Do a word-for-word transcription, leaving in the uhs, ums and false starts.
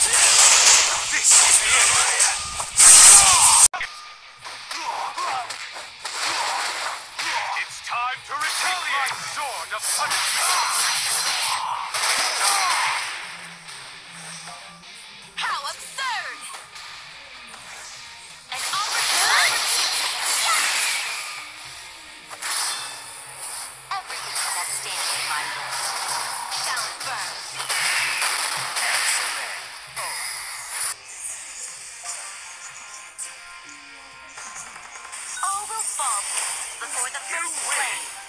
This is the end. It's time to retaliate. Sword of punishment. How absurd! An opportunity! Everything has standing in my way. Talent burn. Excellent. All will fall before the You first win. flame.